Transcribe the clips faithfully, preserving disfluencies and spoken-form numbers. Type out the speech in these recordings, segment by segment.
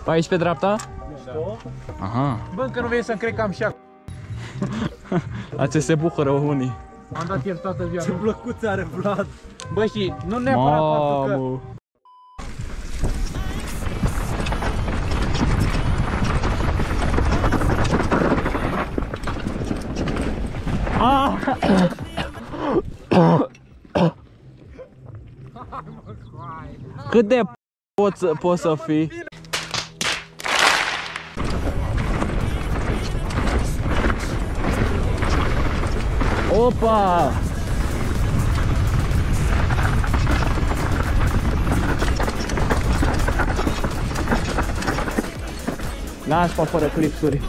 Pe aici pe dreapta? Da. Aha. Bă, încă nu vei să-mi cred că am și acum. Acest se bucură unii. Am dat ieri toată viața. Ce plăcuț are Vlad. Bă, și nu neapărat faptul că... Mamă. Ah! Cât de poți să, poți să fii? Opa! Nașpa fără clipsuri.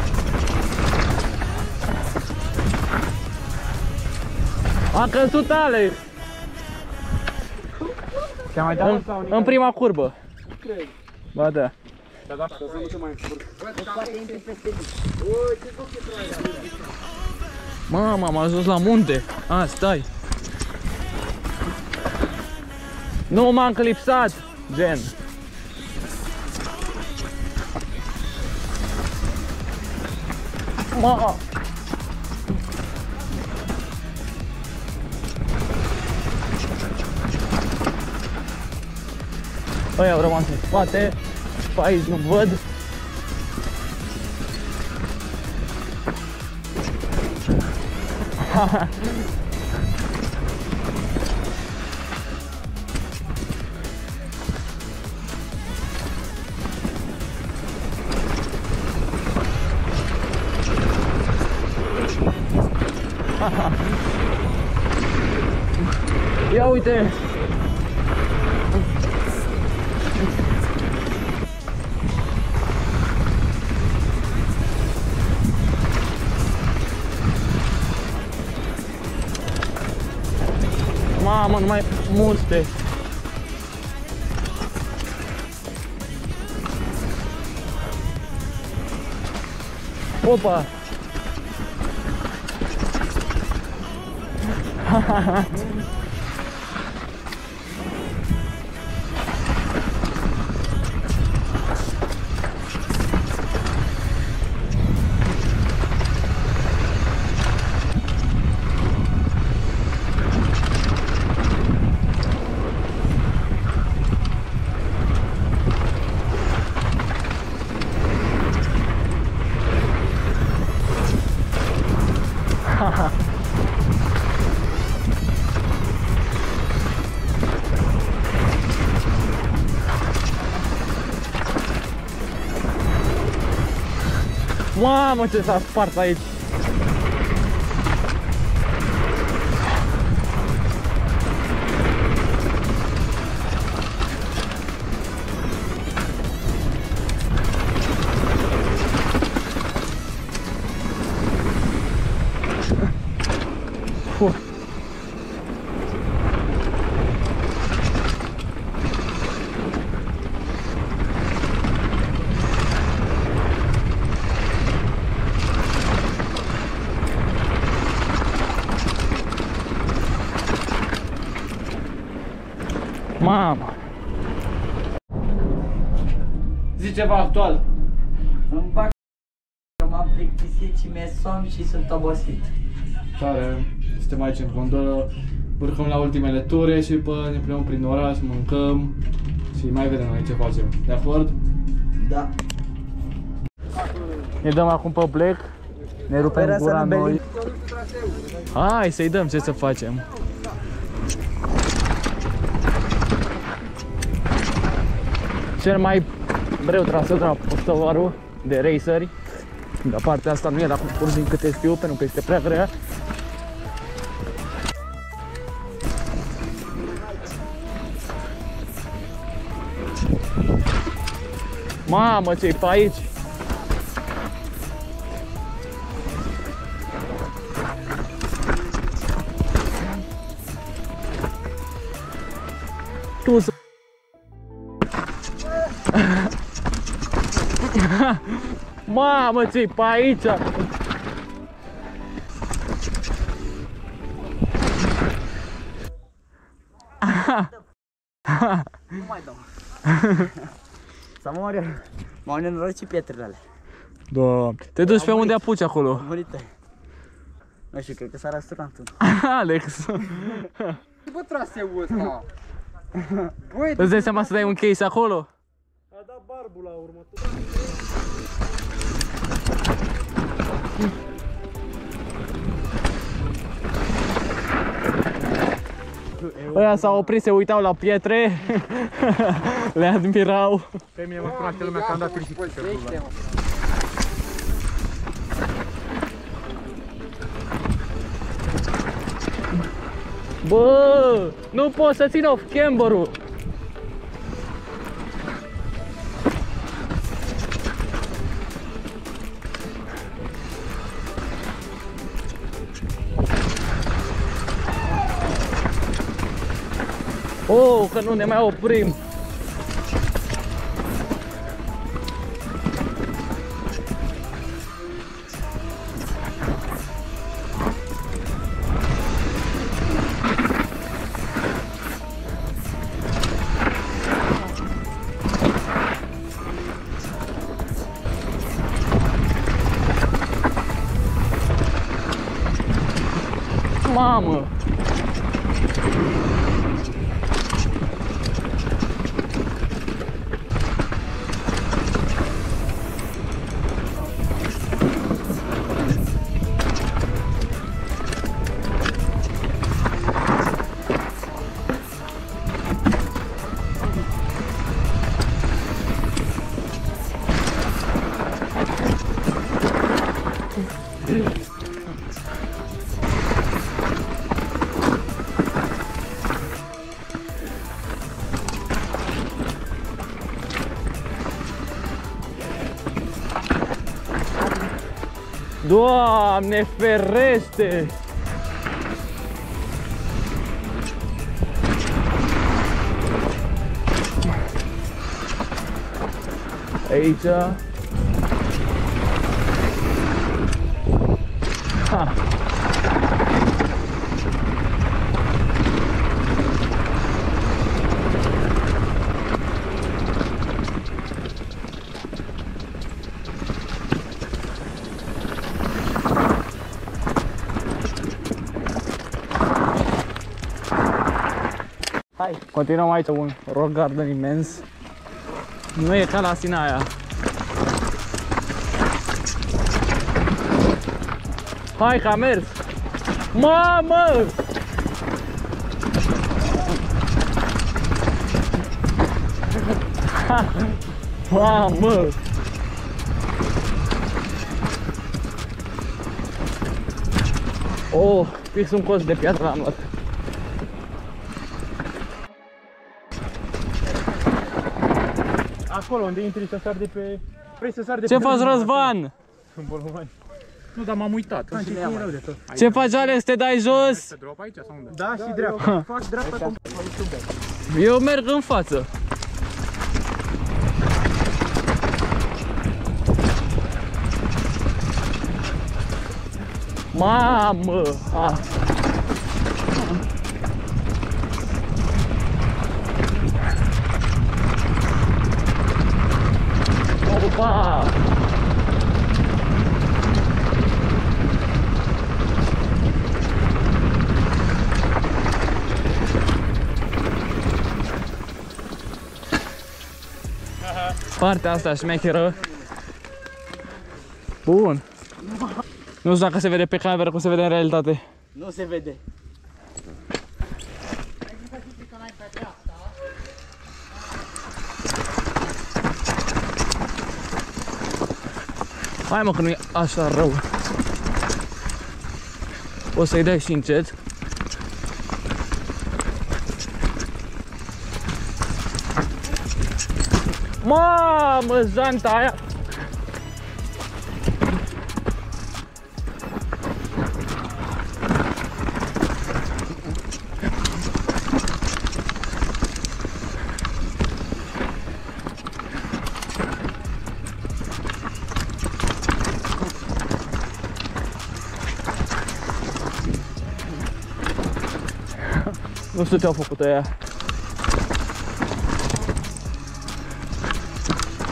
A căzut Alex! Te-a mai dat În, sau în prima curbă. Cred. Ba da. te-a dat? Să nu te mai încurc. Mama, am ajuns la munte. A, stai. Nu m-am clipsat, gen. Ma. Ăia au rămas în spate. Pe aici nu văd. Ia uite! Mamă, numai multe! Opa! Mamă, ce s-a spart aici! Fuh. Mamă! Zi ceva actual! Îmi bag că m-am plictisit și mi-e somn și sunt obosit. Tare, suntem aici în gondolă, urcăm la ultimele ture și după ne plimbăm prin oraș, mâncăm și mai vedem noi ce facem. De acord? Da. Ne dăm acum pe Black, ne rupem gura noi. Hai să-i dăm, ce să facem? Cel mai breu traseu de la Postovaru de raceri. Dar partea asta nu e, dacă pur din câte știu, pentru că este prea grea. Mamă, ce-i pe aici? Tu să... Mamă, ce-i pe aici? Nu mai dau. S-a murit. M-au nenorocit pietrele alea. Da. Te duci pe unde apuci acolo? Am murit. Nu știu, cred că s-a restaurantul. Alex. Bă, traseul ăsta. Băi, Îți dai seama să dai un case acolo? A dat barbul la următor. Ăia s-au oprit, se uitau la pietre. Le admirau. pe mine mă cunoaște lumea că am dat tricic pe acolo. Bă, nu pot să țin off camber-ul. Oh, că nu ne mai oprim. Mamă! Doamne ferește! Aici. Ha. Hai, continuăm aici un rock garden imens. Nu e ca la Sinaia. Hai că a mers! Mamă! Mamă! Oh, fix un cost de piatră l-am luat. Acolo unde intri să sari de pe... Vrei să sari de Ce pe... faci, Răzvan? În Bolovani. Nu, dar m-am uitat. Ce e rău de tot. Ce faci, Alex? Te dai jos? Pe drop aici sau unde? Da, și dreapta. Fac dreapta cum... Eu merg în față. Mamă! Ah. Opa! Partea asta șmecheră. Bun. Nu știu dacă se vede pe cameră, cum se vede în realitate. Nu se vede. Hai mă că nu e așa rău. O să-i dai și încet. Mamă, janta aia! Nu știu ce au făcut aia.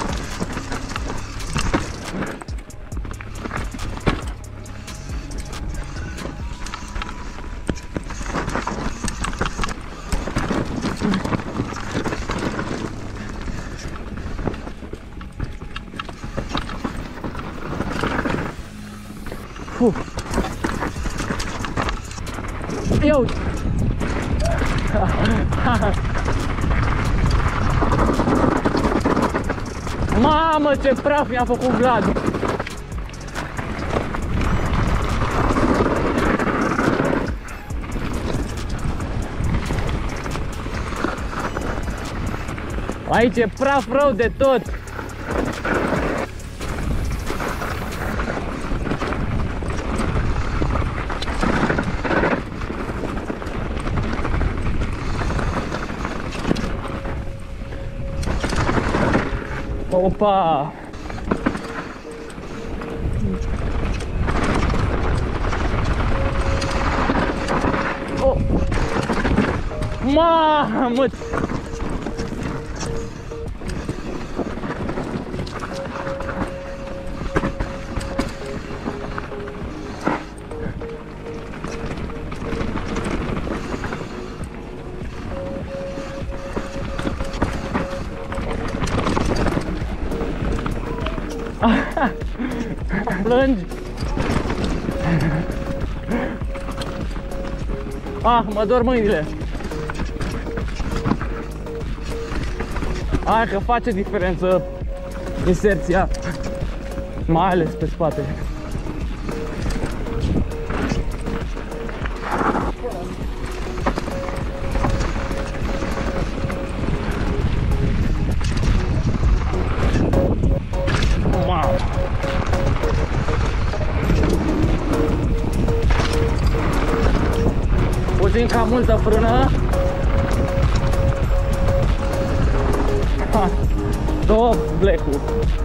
Ia uite! Mamă, ce praf mi-a făcut Vlad! Aici e praf rău de tot! Opa! Oh! Mamă! Plângi? Ah, mă dor mâinile. Hai că face diferență inserția, mai ales pe spate. Puțin cam multă frână. Ha, două black-uri.